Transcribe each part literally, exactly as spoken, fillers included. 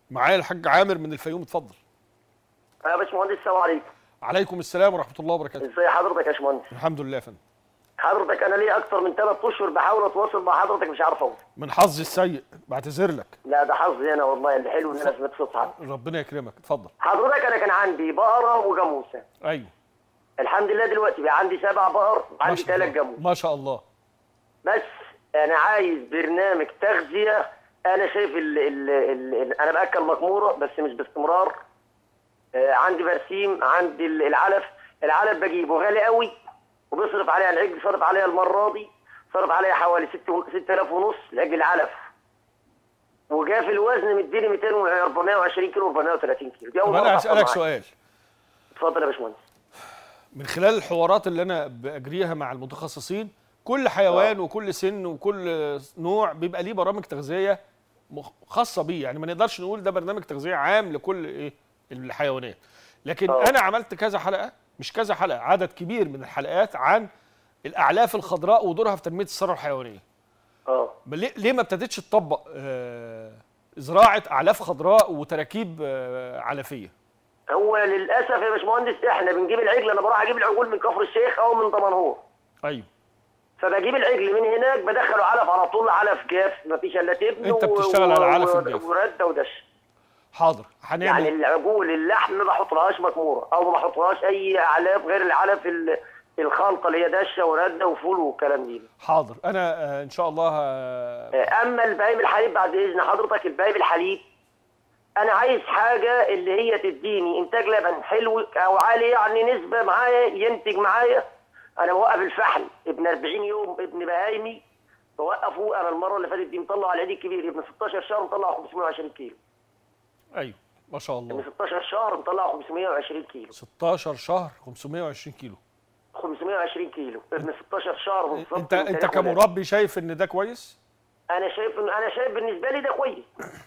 معايا الحاج عامر من الفيوم، اتفضل. يا باشمهندس السلام عليكم. عليكم السلام ورحمه الله وبركاته. ازي حضرتك يا باشمهندس؟ الحمد لله يا فندم. حضرتك انا ليه اكتر من ثلاث اشهر بحاول اتواصل مع حضرتك مش عارف اوصل. من حظي السيء، بعتذر لك. لا ده حظي انا والله، اللي حلو ان انا سمعت صوت حضرتك. ربنا يكرمك، اتفضل. حضرتك انا كان عندي بقره وجاموسه. ايوه. الحمد لله دلوقتي بقى عندي سبع بقر وعندي ثلاث جاموس. ما شاء الله. بس انا عايز برنامج تغذيه. انا شايف ال ال ال ال انا باكل مكموره بس مش باستمرار. آه عندي برسيم، عندي العلف. العلف بجيبه غالي قوي وبيصرف عليها العجل، صرف عليها المره دي صرف عليها حوالي ستة آلاف ونص لاجل العلف. وجا في الوزن مديني مئتين وأربعمائة وعشرين كيلو أربعمائة وثلاثين كيلو. طب انا هسالك سؤال. اتفضل يا باشمهندس. من خلال الحوارات اللي انا باجريها مع المتخصصين، كل حيوان أوه. وكل سن وكل نوع بيبقى ليه برامج تغذيه خاصه بيه، يعني ما نقدرش نقول ده برنامج تغذيه عام لكل ايه الحيوانات. لكن أوه. انا عملت كذا حلقه، مش كذا حلقه، عدد كبير من الحلقات عن الاعلاف الخضراء ودورها في تنميه الثروه الحيوانيه. اه ليه ما ابتدتش تطبق آه زراعه اعلاف خضراء وتراكيب آه علفيه؟ هو للاسف يا باشمهندس احنا بنجيب العجل، انا بروح اجيب العجول من كفر الشيخ او من دمنهور. ايوه. فبجيب العجل من هناك بدخله علف على طول، علف جاف مفيش الا تبن. انت بتشتغل على علف الجاف ورده ودش. حاضر هنعمل يعني العجول اللحم ما بحطلهاش مكموره او ما بحطلهاش اي اعلاف غير العلف الخلطه اللي هي دشه ورده وفول والكلام دي. حاضر انا آه ان شاء الله. آه اما البهايم الحليب بعد اذن حضرتك، البهايم الحليب انا عايز حاجه اللي هي تديني انتاج لبن حلو او عالي، يعني نسبه معايا ينتج معايا. انا بوقف الفحل ابن أربعين يوم، ابن بهايمي بوقفه. انا المره اللي فاتت دي مطلع على العيد الكبير ابن ستاشر شهر مطلع خمسمائة وعشرين كيلو. ايوه ما شاء الله. ابن ستاشر شهر مطلع خمسمائة وعشرين كيلو. ستاشر شهر خمسمائة وعشرين كيلو. خمسمائة وعشرين كيلو ابن ستاشر شهر بالظبط. انت انت كمربي شايف ان ده كويس؟ انا شايف ان انا شايف بالنسبه لي ده كويس.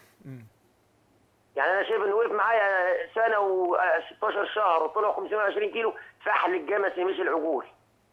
يعني انا شايف انه وقف معايا سنه وستاشر شهر وطلع خمسمائة وعشرين كيلو. فحل الجمسي مش العجول.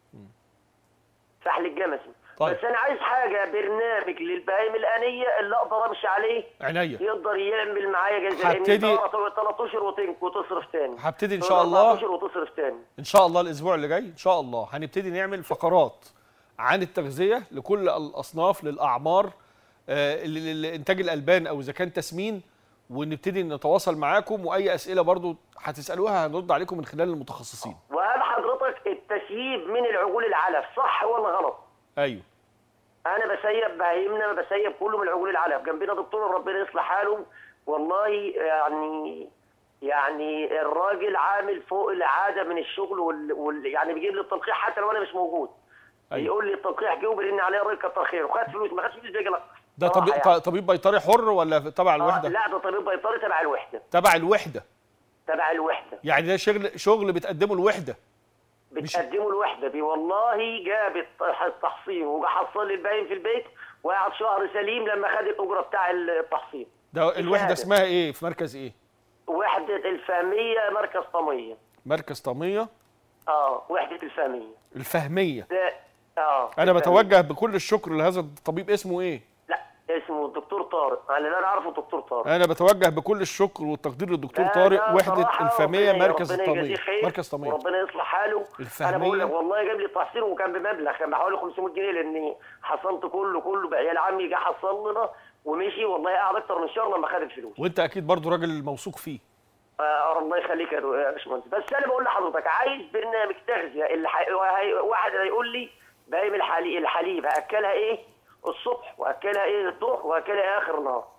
فحل الجمسي. طيب. بس انا عايز حاجه برنامج للبهايم الانيه اللي اقدر امشي عليه. عينيا. يقدر يعمل معايا جزء. هبتدي ثلاث اشهر وتصرف تاني. هبتدي ان شاء الله. اشهر وتصرف تاني. ان شاء الله الاسبوع اللي جاي ان شاء الله هنبتدي نعمل فقرات عن التغذيه لكل الاصناف، للاعمار، آه لانتاج الالبان او اذا كان تسمين، ونبتدي نتواصل معاكم، واي اسئله برضو هتسالوها هنرد عليكم من خلال المتخصصين. وهل حضرتك التسييب من العجول العلف صح ولا غلط؟ ايوه. انا بسيب بهايمنا، بسيب كله من عجول العلف. جنبنا دكتور ربنا يصلح حاله والله، يعني يعني الراجل عامل فوق العاده من الشغل وال... وال... يعني بيجيب لي التلقيح حتى لو انا مش موجود. أيوة. يقول لي التلقيح جه وبيرن عليه الراجل كتر خيره، خد فلوس ما خدش فلوس بيجي لك. ده طبيب يعني. طبيب بيطري حر ولا تبع الوحده؟ آه لا ده طبيب بيطري تبع الوحده. تبع الوحده. تبع الوحده. يعني ده شغل شغل بتقدمه الوحده. بتقدمه الوحده دي والله. جاب التحصين وحصل لي الباين في البيت وقعد شهر سليم لما خد الاجره بتاع التحصين. ده الوحده اسمها ايه؟ في مركز ايه؟ وحده الفهميه، مركز طميه. مركز طميه؟ اه وحده الفهميه. الفهميه. ده اه انا بتوجه بكل الشكر لهذا الطبيب. اسمه ايه؟ لا اسمه الدكتور طارق، انا اللي انا عارفه الدكتور طارق. انا بتوجه بكل الشكر والتقدير للدكتور طارق، وحده الفهميه مركز الطميه. مركز طميه وربنا يصلح حاله. الفهميه. انا بقول لك والله جاب لي تحصيل وكان بمبلغ، كان بحوالي خمسمائة جنيه لاني حصلت كله كله بعيال عمي. جه حصل لنا ومشي والله، قعد اكتر من شهر لما خد الفلوس. وانت اكيد برضو راجل موثوق فيه. آه الله يخليك يا باشمهندس. بس انا بقول لحضرتك عايز برنامج تغذيه. اللي ح... واحد هيقول لي باقي الحليب الحليب هاكلها ايه الصبح واكلها ايه الظهر واكلها ايه اخر النهار.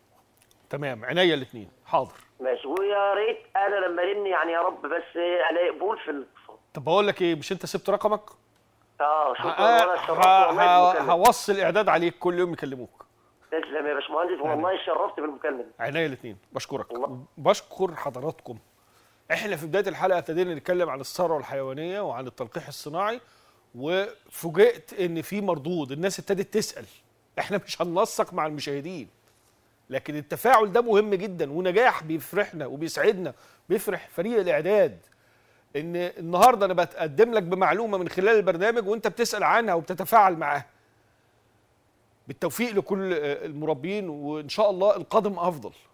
تمام عينيا الاثنين. حاضر ماشي. ويا ريت انا لما رن يعني يا رب بس الاقي قبول في الاتصال. طب بقول لك ايه، مش انت سبت رقمك؟ اه شكرا. هوصل اعداد عليك كل يوم يكلموك. تسلم يا باشمهندس والله اتشرفت بالمكالمه دي. عينيا الاثنين. بشكرك. بشكر حضراتكم. احنا في بدايه الحلقه ابتدينا نتكلم عن الثروه الحيوانيه وعن التلقيح الصناعي، وفوجئت ان في مردود. الناس ابتدت تسال. احنا مش هننسق مع المشاهدين، لكن التفاعل ده مهم جدا ونجاح بيفرحنا وبيسعدنا، بيفرح فريق الاعداد. ان النهارده انا بتقدم لك بمعلومه من خلال البرنامج وانت بتسال عنها وبتتفاعل معاها. بالتوفيق لكل المربين، وان شاء الله القادم افضل.